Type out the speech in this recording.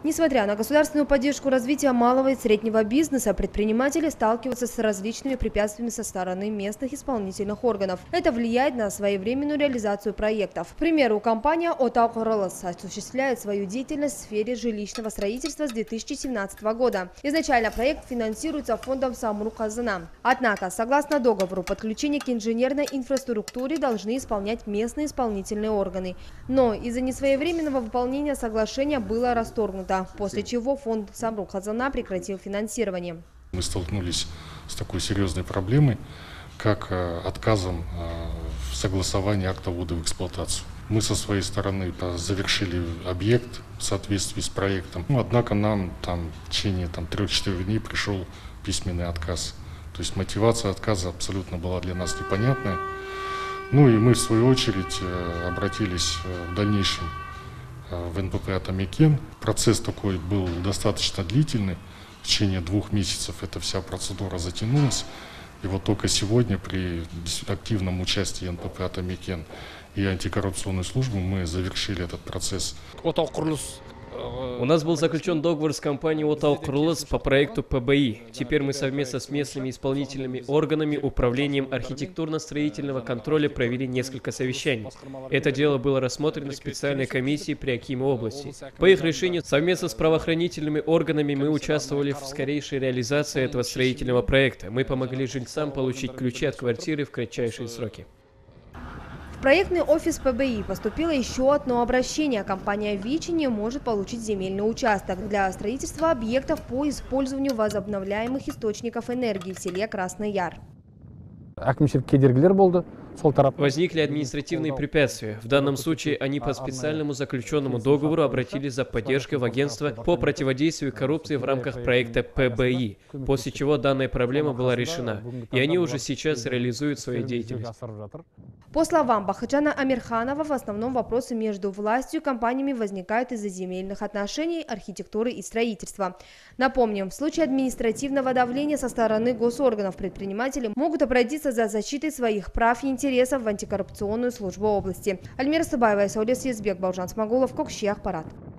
Несмотря на государственную поддержку развития малого и среднего бизнеса, предприниматели сталкиваются с различными препятствиями со стороны местных исполнительных органов. Это влияет на своевременную реализацию проектов. К примеру, компания «Отау Құрылыс» осуществляет свою деятельность в сфере жилищного строительства с 2017 года. Изначально проект финансируется фондом «Самрук-Казына». Однако, согласно договору, подключение к инженерной инфраструктуре должны исполнять местные исполнительные органы. Но из-за несвоевременного выполнения соглашения было расторгнуто, после чего фонд «Самрук-Казына» прекратил финансирование. Мы столкнулись с такой серьезной проблемой, как отказом в согласовании акта ввода в эксплуатацию. Мы со своей стороны завершили объект в соответствии с проектом. Однако нам в течение 3-4 дней пришел письменный отказ. То есть мотивация отказа абсолютно была для нас непонятная. Ну и мы в свою очередь обратились в дальнейшем в НПП «Атамекен». Процесс такой был достаточно длительный. В течение 2 месяцев эта вся процедура затянулась. И вот только сегодня при активном участии НПП «Атамекен» и антикоррупционной службы мы завершили этот процесс. У нас был заключен договор с компанией «Отау Құрылыс» по проекту ПБИ. Теперь мы совместно с местными исполнительными органами, управлением архитектурно-строительного контроля провели несколько совещаний. Это дело было рассмотрено специальной комиссией при Акиме области. По их решению, совместно с правоохранительными органами мы участвовали в скорейшей реализации этого строительного проекта. Мы помогли жильцам получить ключи от квартиры в кратчайшие сроки. В проектный офис ПБИ поступило еще одно обращение. Компания «Вичи» не может получить земельный участок для строительства объектов по использованию возобновляемых источников энергии в селе Красный Яр. Возникли административные препятствия. В данном случае они по специальному заключенному договору обратились за поддержкой в агентство по противодействию коррупции в рамках проекта ПБИ, после чего данная проблема была решена, и они уже сейчас реализуют свою деятельность. По словам Бахаджана Амирханова, в основном вопросы между властью и компаниями возникают из-за земельных отношений, архитектуры и строительства. Напомним, в случае административного давления со стороны госорганов предприниматели могут обратиться за защитой своих прав и интересов в антикоррупционную службу области. Альмира Сабаева, Саулет Съезбек, Бауыржан Смагулов, Кокши, Ақпарат.